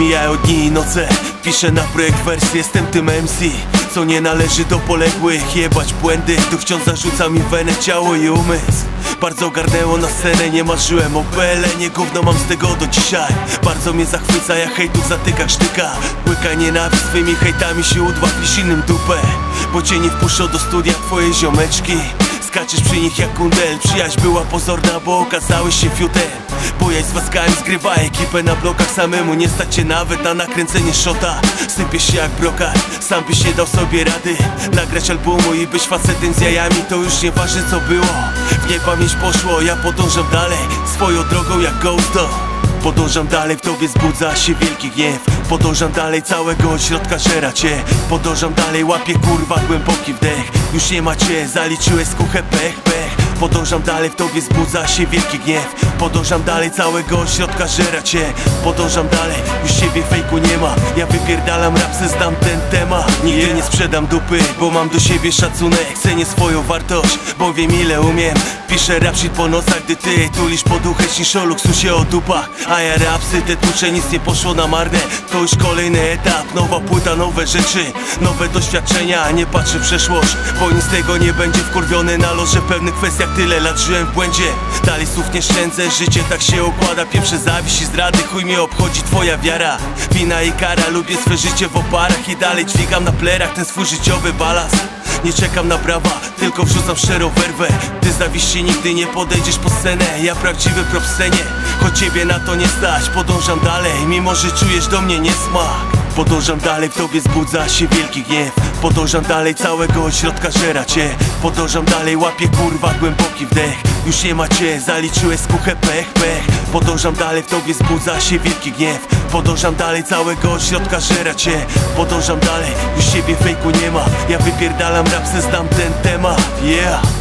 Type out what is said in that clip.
Mijają dni i noce, piszę na projekt wersji. Jestem tym MC, co nie należy do poległych. Jebać błędy, tu wciąż zarzuca mi wenę, ciało i umysł. Bardzo ogarnęło na scenę, nie marzyłem o PLN-ie. Gówno mam z tego do dzisiaj. Bardzo mnie zachwyca, jak hejtów zatyka sztyka. Łyka nienawiść, swymi hejtami się udławisz innym dupę. Bo cię nie wpuszczą do studia twoje ziomeczki. Skaczesz przy nich jak kundel. Przyjaźń była pozorna, bo okazałeś się fiutem. Bujaj z waskami, zgrywa ekipę na blokach. Samemu nie stać cię nawet na nakręcenie shota. Sypiesz się jak brokar, sam byś nie dał sobie rady nagrać albumu i być facetem z jajami. To już nieważne co było, w niepamięć poszło. Ja podążam dalej, swoją drogą jak Ghosto. Podążam dalej, w tobie zbudza się wielki gniew. Podążam dalej, całego od środka żera cię. Podążam dalej, łapię kurwa głęboki wdech. Już nie ma cię, zaliczyłeś skuchę pech. Podążam dalej, w tobie zbudza się wielki gniew. Podążam dalej, całego od środka żera cię. Podążam dalej, już ciebie fejku nie ma. Ja wypierdalam rap, se znam ten temat. Nigdy nie sprzedam dupy, bo mam do siebie szacunek. Cenię swoją wartość, bo wiem ile umiem. Piszę rap shit po nocach, gdy ty tulisz poduchę, śnisz o luksusie, o dupach. A ja rapsy, te tłucze, nic nie poszło na marne. To już kolejny etap, nowa płyta, nowe rzeczy, nowe doświadczenia. Nie patrzę w przeszłość, bo nic z tego nie będzie. Wkurwiony na los, że w pewnych kwestiach tyle lat żyłem w błędzie. Dalej słów nie szczędzę, życie tak się układa. Pieprze zawiść i zdrady, chuj mnie obchodzi twoja wiara. Wina i kara, lubię swe życie w oparach. I dalej dźwigam na plerach ten swój życiowy balast. Nie czekam na brawa, tylko wrzucam szczerą werwę. Ty zawiści nigdy nie podejdziesz po scenę. Ja prawdziwy prop scenie, choć ciebie na to nie stać. Podążam dalej, mimo że czujesz do mnie niesmak. Podążam dalej, w tobie zbudza się wielki gniew. Podążam dalej, całego od środka żera cię. Podążam dalej, łapię kurwa głęboki wdech. Już nie ma cię, zaliczyłeś skuchę pech. Podążam dalej, w tobie zbudza się wielki gniew. Podążam dalej, całego od środka żera cię. Podążam dalej, już ciebie fejku nie ma. Ja wypierdalam rap, se znam ten temat. Yeah.